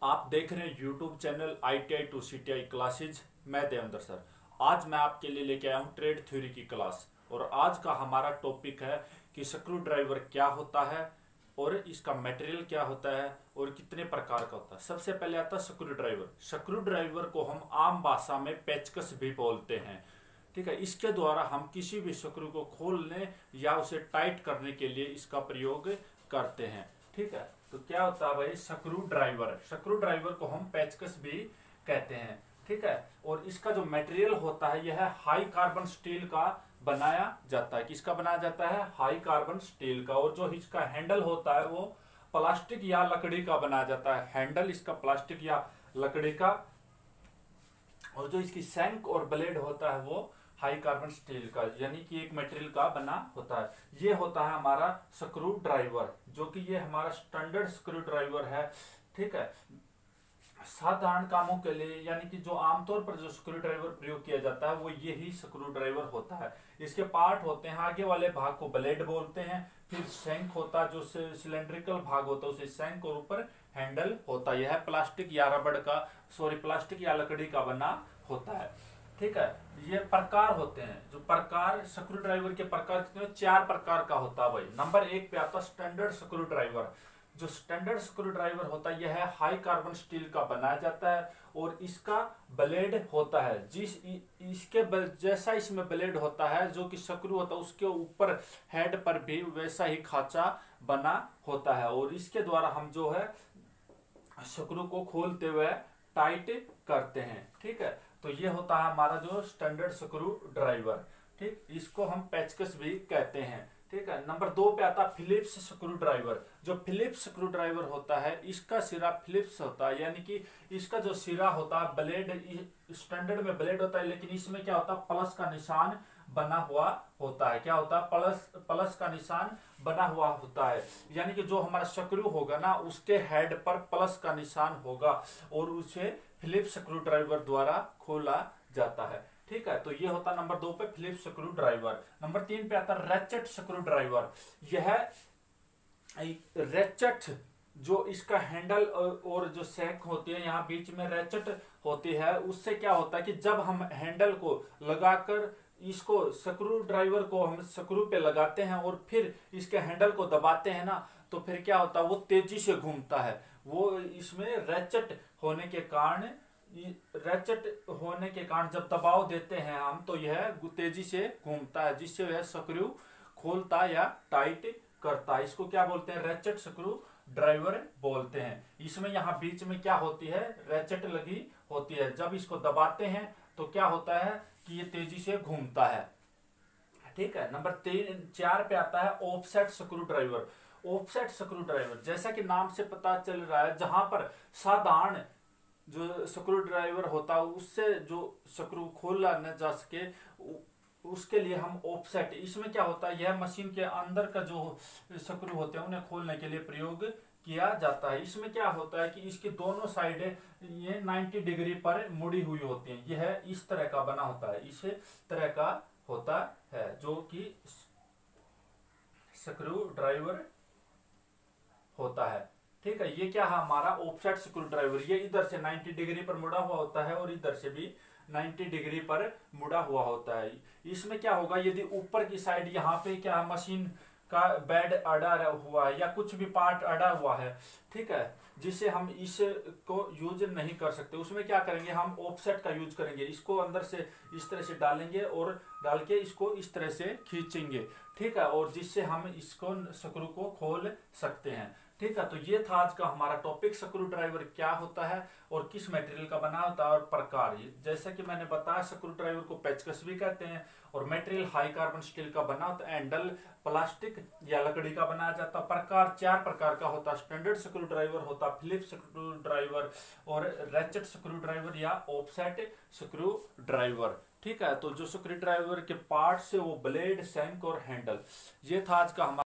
आप देख रहे हैं YouTube channel ITI to CTI classes. मैं देवेंद्र सर। आज मैं आपके लिए लेके आया हूँ ट्रेड थ्योरी की क्लास। और आज का हमारा टॉपिक है कि स्क्रू ड्राइवर क्या होता है और इसका मटेरियल क्या होता है और कितने प्रकार का होता है। सबसे पहले आता है स्क्रू ड्राइवर। स्क्रू ड्राइवर को हम आम भाषा में पेचकस भी बोलते हैं। ठीक है, इसके द्वारा हम किसी भी स्क्रू को खोलने या उसे टाइट करने के लिए इसका प्रयोग करते हैं। ठीक है, तो क्या होता है भाई, स्क्रू ड्राइवर। स्क्रू ड्राइवर को हम पेचकस भी कहते हैं। ठीक है, और इसका जो मटेरियल होता है यह हाई कार्बन स्टील का बनाया जाता है। किसका बनाया जाता है? हाई कार्बन स्टील का। और जो इसका हैंडल होता है वो प्लास्टिक या लकड़ी का बनाया जाता है। हैंडल इसका प्लास्टिक या लकड़ी का। और जो इसकी शैंक और ब्लेड होता है वो हाई कार्बन स्टील का, यानी कि एक मटेरियल का बना होता है। ये होता है हमारा स्क्रू ड्राइवर, जो कि ये हमारा स्टैंडर्ड स्क्रू ड्राइवर है। ठीक है, साधारण कामों के लिए, यानी कि जो आमतौर पर जो स्क्रू ड्राइवर प्रयोग किया जाता है वो यही स्क्रू ड्राइवर होता है। इसके पार्ट होते हैं, आगे वाले भाग को ब्लेड बोलते हैं, फिर शैंक होता है, जो सिलेंड्रिकल भाग होता है उसे शैंक, और ऊपर हैंडल होता है। यह प्लास्टिक या रबड़ का, प्लास्टिक या लकड़ी का बना होता है। ठीक है, ये प्रकार होते हैं। जो प्रकार स्क्रू ड्राइवर के प्रकार कितने? 4 प्रकार का होता है भाई। नंबर 1 पे आता है स्टैंडर्ड स्क्रू ड्राइवर। जो स्टैंडर्ड स्क्रू ड्राइवर होता है यह हाई कार्बन स्टील का बनाया जाता है और इसका ब्लेड होता है इसके जैसा इसमें ब्लेड होता है, जो कि स्क्रू होता है उसके ऊपर हेड पर भी वैसा ही खांचा बना होता है। और इसके द्वारा हम जो है स्क्रू को खोलते हुए टाइट करते हैं। ठीक है, तो ये होता है हमारा जो स्टैंडर्ड स्क्रू ड्राइवर। ठीक, इसको हम पेचकस भी कहते हैं। ठीक है, नंबर 2 पे आता है फिलिप्स स्क्रू ड्राइवर। जो फिलिप्स स्क्रू ड्राइवर होता है इसका सिरा फिलिप्स होता है, यानी कि इसका जो सिरा होता है, ब्लेड स्टैंडर्ड में ब्लेड होता है, लेकिन इसमें क्या होता है, प्लस का निशान बना हुआ होता है। क्या होता है? प्लस का निशान बना हुआ होता है, यानी कि जो हमारा स्क्रू होगा ना उसके हेड पर प्लस का निशान होगा और उसे फिलिप्स स्क्रू ड्राइवर द्वारा खोला जाता है। ठीक है, तो ये होता है नंबर 2 पे फिलिप्स स्क्रू ड्राइवर। नंबर 3 पे आता है रेचेट स्क्रू ड्राइवर। यह रेचेट, जो इसका हैंडल और जो शैंक होती है, यहाँ बीच में रेचेट होती है। उससे क्या होता है कि जब हम हैंडल को लगाकर इसको स्क्रू ड्राइवर को हम स्क्रू पे लगाते हैं और फिर इसके हैंडल को दबाते हैं ना, तो फिर क्या होता है, वो तेजी से घूमता है। वो इसमें रेचेट होने के कारण जब दबाव देते हैं हम, तो यह तेजी से घूमता है, जिससे वह स्क्रू खोलता या टाइट करता है। इसको क्या बोलते हैं? रेचेट स्क्रू ड्राइवर बोलते हैं। इसमें यहाँ बीच में क्या होती है, रेचेट लगी होती है। जब इसको दबाते हैं तो क्या होता है कि ये तेजी से घूमता है। ठीक है, नंबर 4 पे आता है offset screwdriver. Offset screwdriver, जैसा कि नाम से पता चल रहा है, जहां पर साधारण जो स्क्रू ड्राइवर होता है उससे जो स्क्रू खोला न जा सके, उसके लिए हम ऑफसेट, इसमें क्या होता है, यह मशीन के अंदर का जो स्क्रू होते हैं उन्हें खोलने के लिए प्रयोग किया जाता है। इसमें क्या होता है कि इसकी दोनों साइडें ये 90 डिग्री पर मुड़ी हुई होती हैं। यह इस तरह का बना होता है, इस तरह का होता है, जो कि स्क्रू ड्राइवर होता है। ठीक है, ये क्या है हमारा ऑफसेट स्क्रू ड्राइवर। ये इधर से 90 डिग्री पर मुड़ा हुआ होता है और इधर से भी 90 डिग्री पर मुड़ा हुआ होता है। इसमें क्या होगा, यदि ऊपर की साइड यहाँ पे क्या मशीन का बेड अड़ा हुआ है या कुछ भी पार्ट अड़ा हुआ है, ठीक है, जिसे हम इसको यूज नहीं कर सकते, उसमें क्या करेंगे, हम ऑफसेट का यूज करेंगे। इसको अंदर से इस तरह से डालेंगे और डाल के इसको इस तरह से खींचेंगे। ठीक है, और जिससे हम इसको स्क्रू को खोल सकते हैं। ठीक है, तो ये था आज का हमारा टॉपिक, स्क्रू ड्राइवर क्या होता है और किस मटेरियल का बना होता है और प्रकार। जैसा कि मैंने बताया, स्क्रू ड्राइवर को पेचकस भी कहते हैं और मटेरियल हाई कार्बन स्टील का बना होता है। हैंडल प्लास्टिक या लकड़ी का बनाया जाता है। प्रकार 4 प्रकार का होता है। स्टैंडर्ड स्क्रू ड्राइवर होता है, फिलिप्स स्क्रू ड्राइवर और रेचेट स्क्रू ड्राइवर या ऑफसेट स्क्रू ड्राइवर। ठीक है, तो जो स्क्रू ड्राइवर के पार्ट्स है वो ब्लेड, शैंक और हैंडल। ये था आज का हमारा